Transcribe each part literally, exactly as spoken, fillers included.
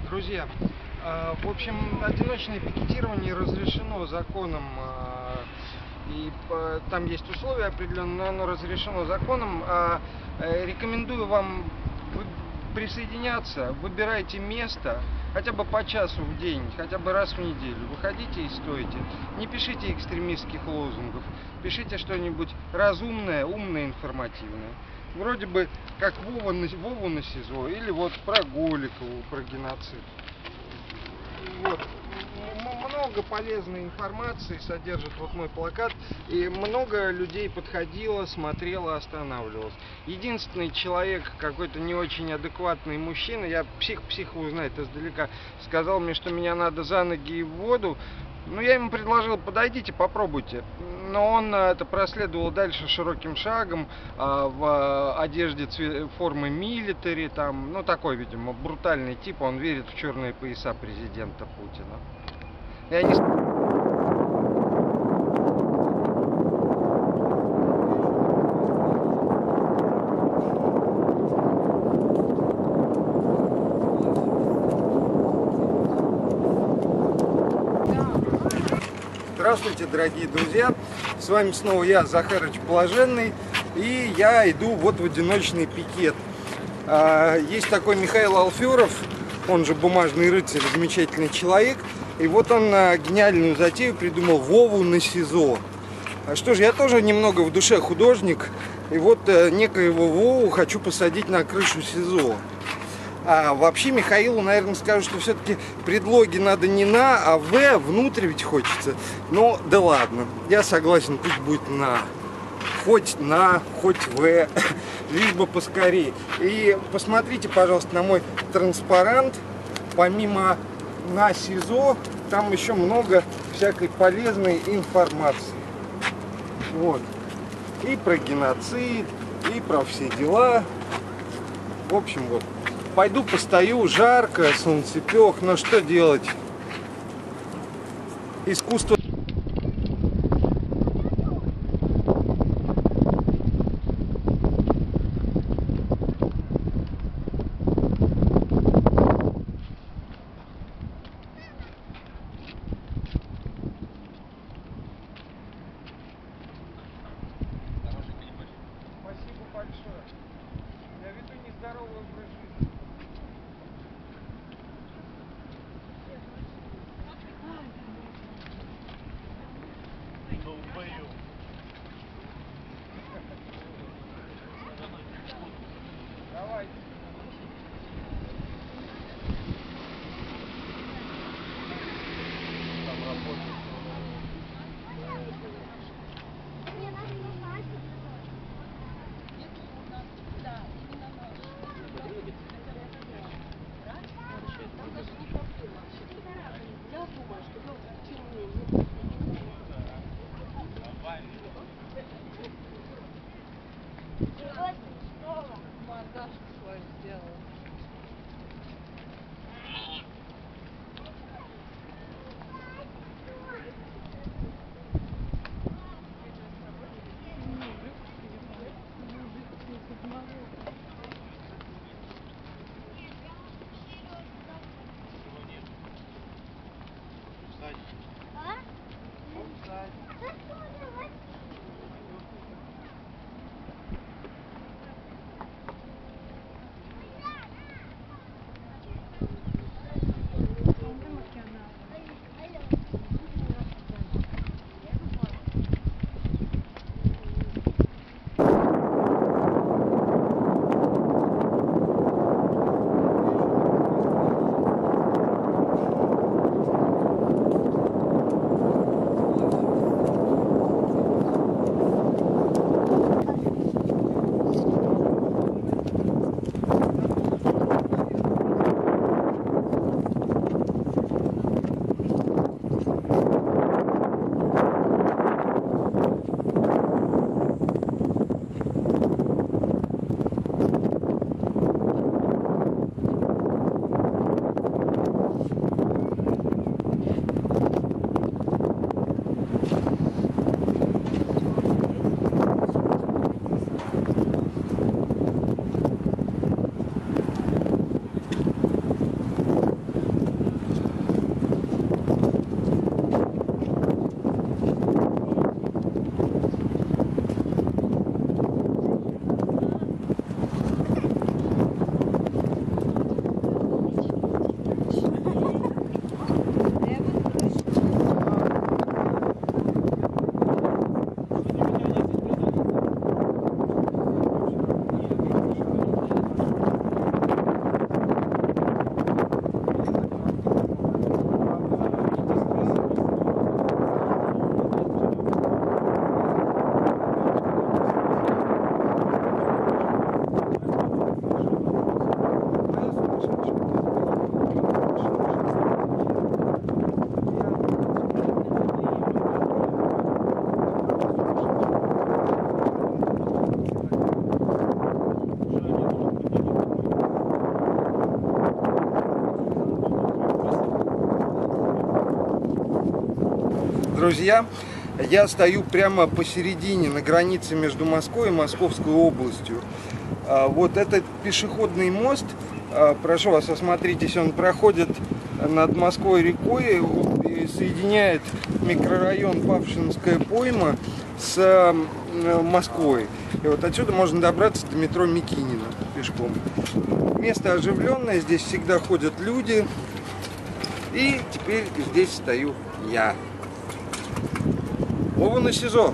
Друзья, в общем, одиночное пикетирование разрешено законом, и там есть условия определенные, но оно разрешено законом. Рекомендую вам присоединяться, выбирайте место, хотя бы по часу в день, хотя бы раз в неделю. Выходите и стойте. Не пишите экстремистских лозунгов, пишите что-нибудь разумное, умное, информативное. Вроде бы как Вова на, Вову на СИЗО, или вот про Голикову, про геноцид. Вот. Много полезной информации содержит вот мой плакат, и много людей подходило, смотрело, останавливалось. Единственный человек, какой-то не очень адекватный мужчина, я псих-псих узнает издалека, сказал мне, что меня надо за ноги и в воду. Ну, я ему предложил, подойдите, попробуйте. Но он это проследовал дальше широким шагом, в одежде формы милитари, там, ну, такой, видимо, брутальный тип, он верит в черные пояса президента Путина. Я не... Здравствуйте, дорогие друзья! С вами снова я, Захарыч Блаженный, и я иду вот в одиночный пикет. Есть такой Михаил Алферов, он же Бумажный рыцарь, замечательный человек, и вот он гениальную затею придумал: Вову на СИЗО. Что ж, я тоже немного в душе художник, и вот некоего Вову хочу посадить на крышу СИЗО. А вообще Михаилу, наверное, скажут, что все-таки предлоги надо не на, а в, внутрь ведь хочется. Но да ладно, я согласен, пусть будет на. Хоть на, хоть в, лишь бы поскорее. И посмотрите, пожалуйста, на мой транспарант. Помимо на СИЗО, там еще много всякой полезной информации. Вот. И про геноцид, и про все дела. В общем, вот. Пойду постою, жарко, солнцепек, но что делать? Искусство. Спасибо большое. Я веду нездоровый образ жизни. Давай. Там работает. Друзья, я стою прямо посередине, на границе между Москвой и Московской областью. Вот этот пешеходный мост, прошу вас, осмотритесь, он проходит над Москвой рекой и соединяет микрорайон Павшинская пойма с Москвой. И вот отсюда можно добраться до метро Микинина пешком. Место оживленное, здесь всегда ходят люди. И теперь здесь стою я. Вова на СИЗО.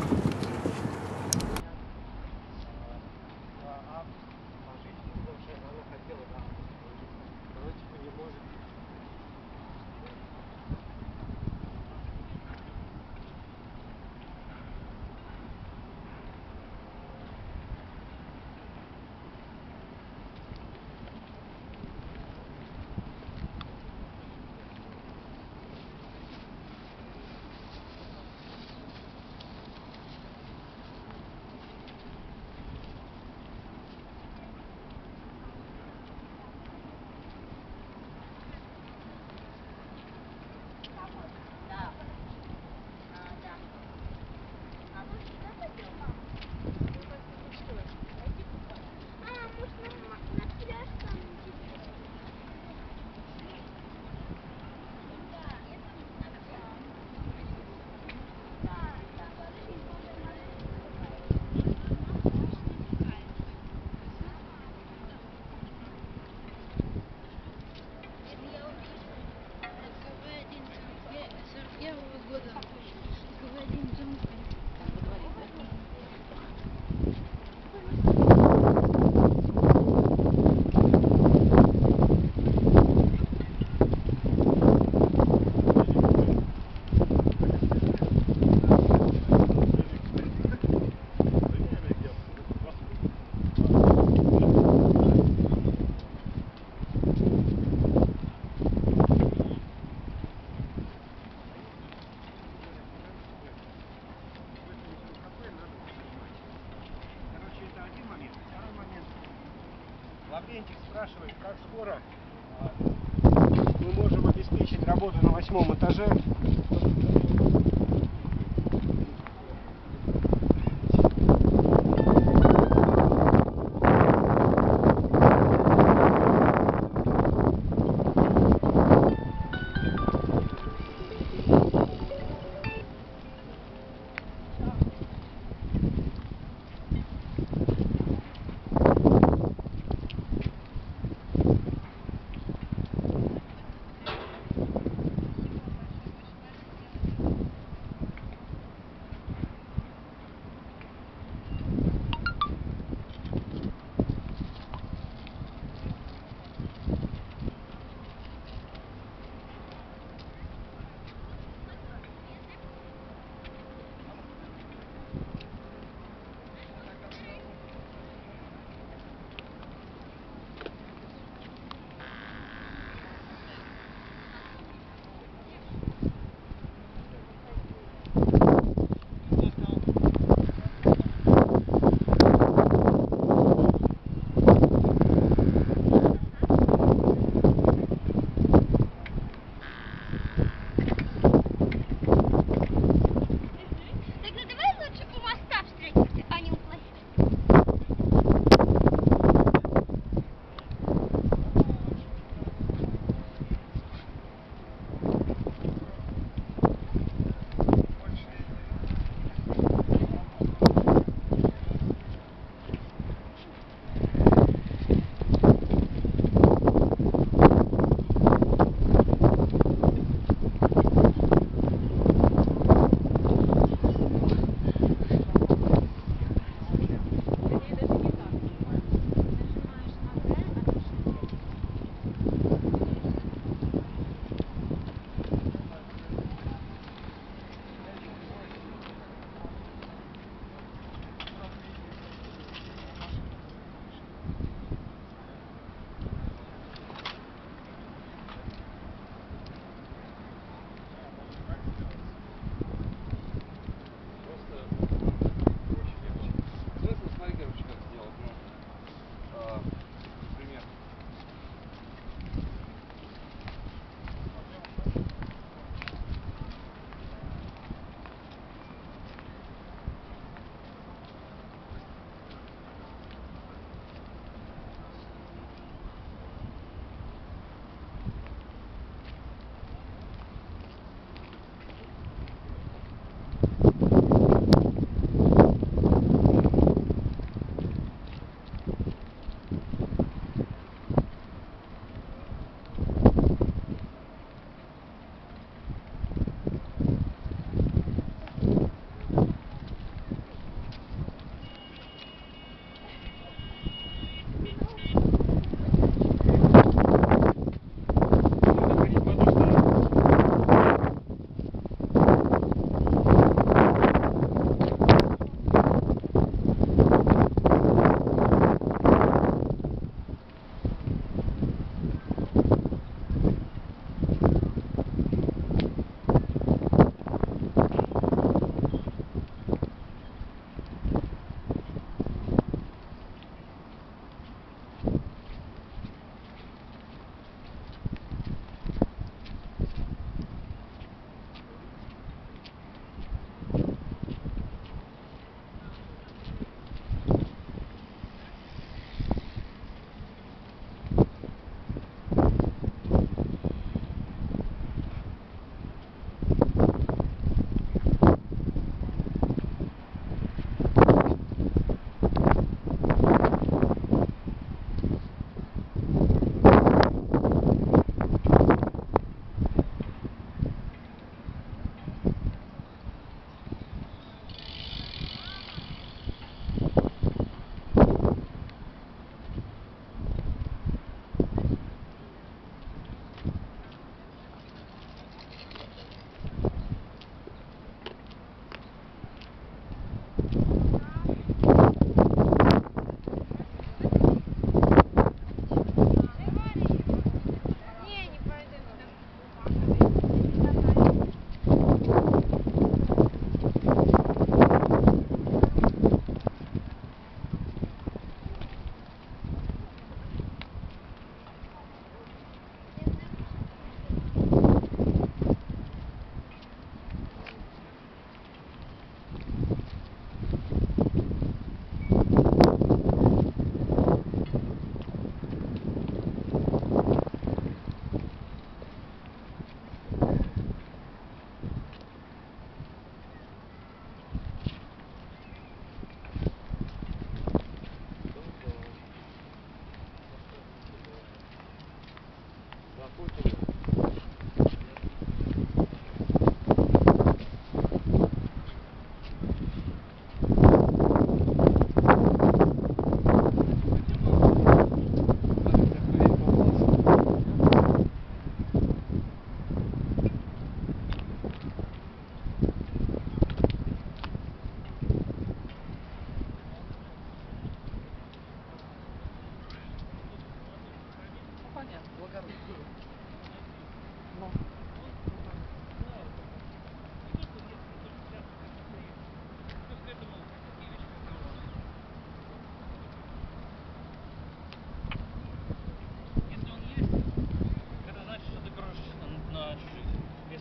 Лаврентьев спрашивает, как скоро мы можем обеспечить работу на восьмом этаже.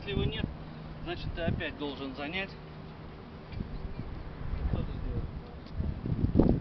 Если его нет, значит ты опять должен занять. Что ты сделаешь?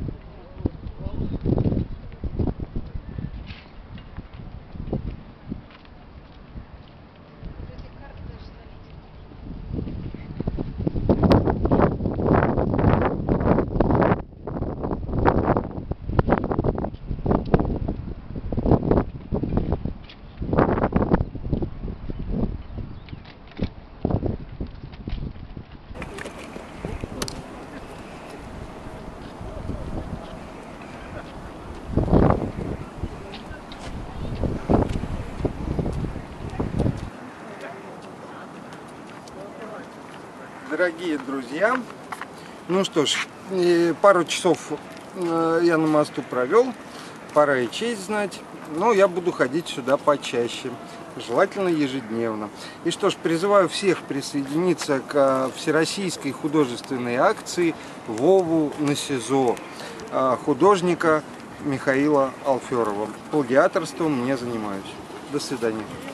Дорогие друзья, ну что ж, и пару часов э, я на мосту провел, пора и честь знать, но я буду ходить сюда почаще, желательно ежедневно. И что ж, призываю всех присоединиться к э, всероссийской художественной акции «Вову на СИЗО» э, художника Михаила Алферова. Плагиаторством не занимаюсь. До свидания.